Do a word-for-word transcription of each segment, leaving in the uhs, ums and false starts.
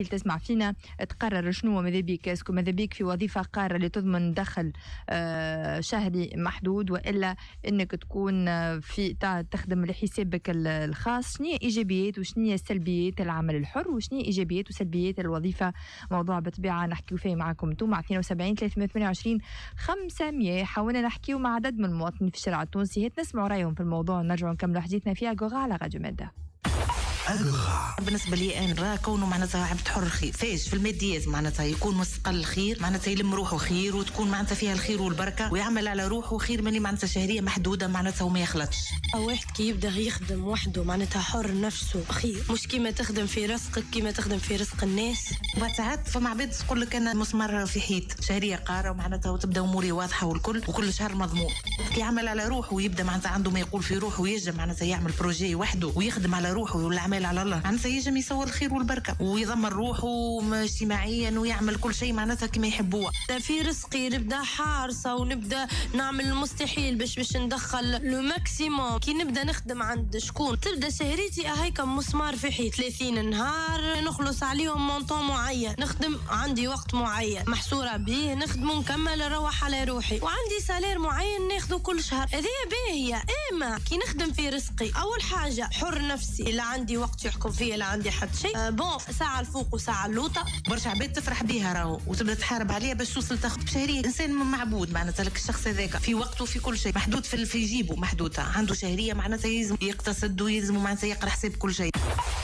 تسمع فينا تقرر شنو ماذا بيك، اسكو ماذا بيك في وظيفه قاره اللي تضمن دخل آه شهري محدود، والا انك تكون في تخدم لحسابك الخاص. شنو هي ايجابيات وشنو هي سلبيات العمل الحر وشنو هي ايجابيات وسلبيات الوظيفه؟ موضوع بالطبيعه نحكيو فيه معكم انتم مع اثنين وسبعين ثلاثمئة وثمانية وعشرين خمسمئة. حاولنا نحكيو مع عدد من المواطنين في الشارع التونسي، هات نسمعوا رايهم في الموضوع ونرجعوا نكملوا حديثنا فيها غوغا على راديو ماده. بالنسبه لي انا راه كونه معناتها عبد حر خير فاش في الماديات، معناتها يكون مستقل خير، معناتها يلم روحه خير وتكون معناتها فيها الخير والبركه ويعمل على روحه خير من اللي معناتها شهريه محدوده معناتها وما يخلطش. واحد كي يبدا يخدم وحده معناتها حر نفسه خير، مش كيما تخدم في رزقك كيما تخدم في رزق الناس. بعد ساعات فما عباد تقول لك انا مسمار في حيط شهريه قاره ومعناتها وتبدا اموري واضحه والكل وكل شهر مضمون. كي يعمل على روحه ويبدا معناتها عنده ما يقول في روحه ويجم معناتها يعمل بروجي وحده ويخدم على روحه والاعمال على الله، معناتها يجم يسوي الخير والبركه ويضمن روحه اجتماعيا ويعمل كل شيء معناتها كما يحبوه. في رزقي نبدا حارسه ونبدا نعمل المستحيل باش باش ندخل لو ماكسيموم. كي نبدا نخدم عند شكون تبدا شهريتي هيك مسمار في حيط ثلاثين نهار نخلص عليهم مونطون معين، نخدم عندي وقت معين محصوره به نخدمه نكمل نروح على روحي، وعندي سالير معين ناخذه كل شهر. هذه باهيه. اما كي نخدم في رزقي اول حاجه حر نفسي، لا عندي وقت يحكم فيا لا عندي حد شيء. أه بون ساعه الفوق وساعه اللوطه. برشا عباد تفرح بها راهو وتبدا تحارب عليها باش توصل تاخذ بشهريه. انسان معبود معناتها لك الشخص هذاك في وقته في كل شيء محدود في في جيبه محدود، عنده شهريه معناتها يلزم يقتصد ويلزم معناتها يقرا حساب كل شيء.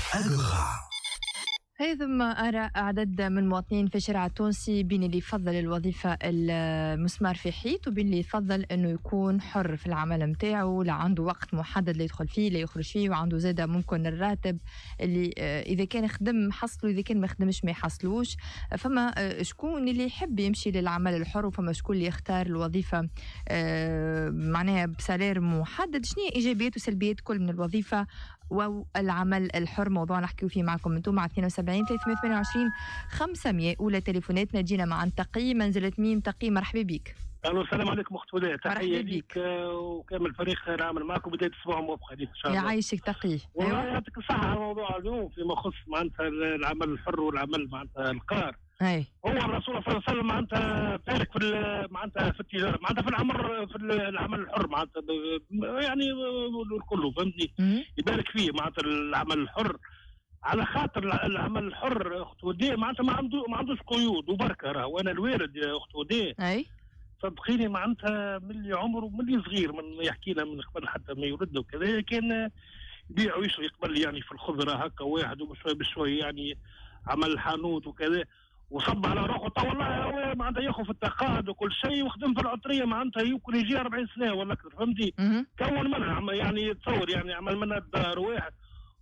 هذا آراء عدد من المواطنين في الشارع التونسي بين اللي يفضل الوظيفة المسمار في حيط وبين اللي يفضل أنه يكون حر في العمل متاعه، لا عنده وقت محدد اللي يدخل فيه لا يخرج فيه، وعنده زادة ممكن الراتب اللي إذا كان خدم حصله إذا كان ما خدمش ما يحصلوش. فما شكون اللي يحب يمشي للعمل الحر وفما شكون اللي يختار الوظيفة معناها بسالير محدد. شنو هي إيجابيات وسلبيات كل من الوظيفة والعمل الحر؟ موضوع نحكيو فيه معكم انتم مع اثنين وسبعين ثلاثمئة وثمانية وعشرين خمسمئة. اولى تليفوناتنا جينا مع تقي منزلة ميم. تقي مرحبا بك. الو السلام عليكم اخت وداع، تحيه ليك وكامل فريق خير عمل معكم، بدايه اسبوع موفق عليك ان شاء الله. يعيشك تقي. والله يعطيك الصحه. موضوع اليوم فيما يخص معناتها العمل الحر والعمل معناتها القار. اي هو الرسول صلى الله عليه وسلم معناتها تارك في معناتها في التجاره معناتها في العمر في العمل الحر معناتها يعني كله فهمتني، يبارك فيه معناتها العمل الحر على خاطر العمل الحر اخت وداع معناتها ما عنده ما عندوش قيود وبركه. راه وانا الوالد يا اخت وداع اي صدقيني معناتها من اللي عمره من اللي صغير من يحكي لنا من قبل حتى ما يولد وكذا كان يبيع ويشري قبل يعني في الخضره هكا واحد وبشوي بشوي يعني عمل حانوت وكذا وصب على روحه. تو والله معناتها ياخذ في التقاعد وكل شيء وخدم في العطريه معناتها يمكن يجي أربعين سنه ولا اكثر فهمتي. كون منها يعني تصور يعني عمل منها الدار واحد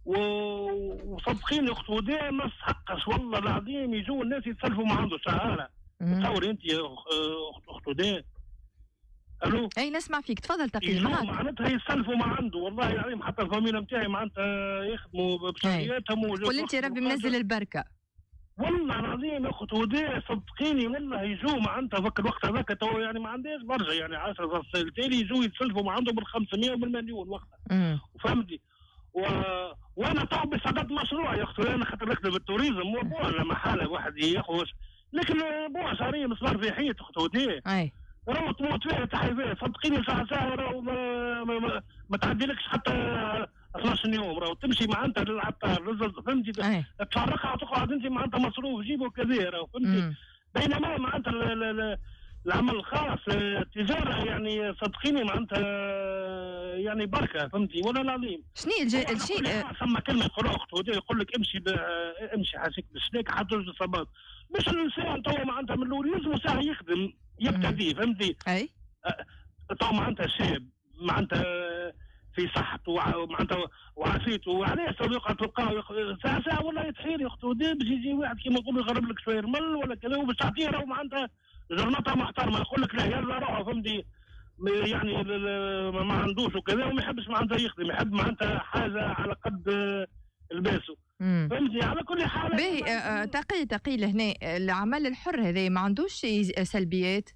وصدقيني اخت وداع ما استحقش والله العظيم يجوا الناس يتسلفوا ما عنده شهاله. تصوري انت يا اخت وداع. الو اي نسمع فيك تفضل تقي معاك. معناتها يسلفوا ما عنده والله العظيم حتى الفاميله نتاعي معناتها يخدموا بشهرياتهم. قول انت ربي منزل البركه. والله العظيم يا اخت وداع صدقيني والله يجوا معناتها فك الوقت هذاك تو يعني ما عنديش برشا يعني عشرة سنين تالي يجوا يتسلفوا ما عندهم بال خمسمئة وبالمليون وقتها وفهمتي. و... وانا تو بصدد مشروع يا اخت انا خاطر نخدم بالتوريزم مو لا محاله واحد ياخذ لكن بون شهريه مسمار في حيط اخت وداع. اي راهو تموت فيها تحية صدقيني ساعه ساعه راهو ما, ما, ما, ما تعديلكش حتى اثناش يوم راهو تمشي معناتها للعطار فهمتي تفرقها وتقعد انت معناتها مصروف جيبه كذا راهو فهمتي. بينما معناتها العمل الخاص التجاره يعني صدقيني معناتها يعني بركه فهمتي ولا العظيم. شنو الج... الشيء ثم كلمه يقول اخت يقول لك امشي ب... امشي حاسك بالسلاك حتى الصباط مش الانسان تو معناتها من الاول يلزم ساعه يخدم يبتدي فهمتي. اي تو معناتها شاب معناتها في صحته ومعناتها وعافيته وعليه صديقه تلقاه ساعه ساعه ولا يتحير يا اختو باش يجي واحد كيما نقولوا يغرب لك شويه المل ولا كذا وباش تعطيه راهو معناتها جرنطه محترمه يقول لك لا يلا روحوا فهمتي يعني ما عندوش وكذا وما يحبش معناتها يخدم يحب معناتها حاجه على قد الباسو فهمتي. على كل حال باهي آه تقي تقي لهنا العمل الحر هذا ما عندوش سلبيات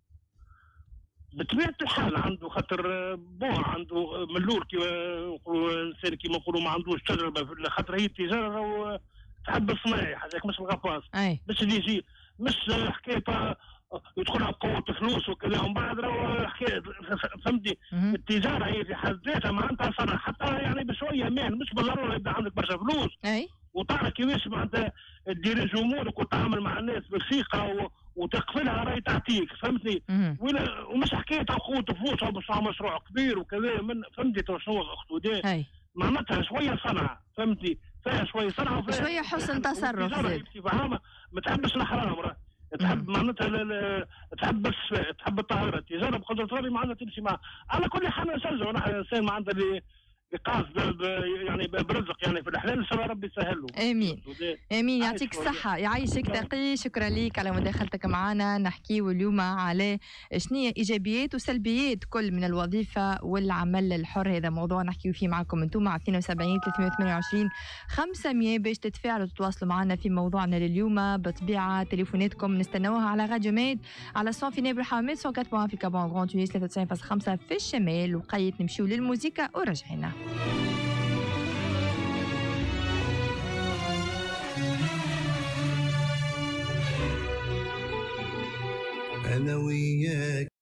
بطبيعه الحال عنده خاطر بون عنده ملول كيما نقولوا انسان كيما نقولوا ما عندوش تجربه خاطر هي التجاره راهو تحب الصناعي هذاك مش الغطاس. اي مش اللي يجي مش حكايه يدخلها بقوه فلوس وكذا ومن بعد راهو حكايه فهمتي. مهم. التجاره هي في حد ذاتها معناتها صنع حتى يعني بشويه مان مش بالضروره يبدا عندك برشا فلوس اي وتعرف كيفاش معناتها تدير امورك وتتعامل مع الناس بثقه و... وتقفلها راهي تعطيك فهمتني. مهم. ولا ومش حكايه قوه فلوس باش مشروع كبير وكذا من فهمتي تو شنو اختو دي اي معناتها شويه صنعه فهمتي فيها شويه صنعه وفيها شويه حسن تصرف والتجارة زاد. بصفة عامة ما تحبش الحرام راه تحب معناتها ل- ل- تحب الصفاء تحب الطهاره التجاره بقدره ربي معناتها تمشي معها. على كل حال نشجع نحن الانسان معناتها اللي يقاس ب- ب- يعني ب- برزق يعني في الحلال ان شاء الله ربي يسهل له. امين امين يعطيك الصحه يعيشك ثقي. شكرا لك على مداخلتك معنا. نحكيو اليوم على شنو هي ايجابيات وسلبيات كل من الوظيفه والعمل الحر. هذا موضوع نحكيو فيه معكم انتم على اثنين وسبعين ثلاثمئة وثمانية وعشرين خمسمئة باش تتفاعلوا وتتواصلوا معنا في موضوعنا لليوم. بطبيعه تليفوناتكم نستناوها على راديو ميد على صون في نابل حامد مية وأربعة في كابون غران تونس ثلاثة وتسعين فاصلة خمسة في الشمال. وقيت نمشيو للموسيقى ورجعنا. أنا وياك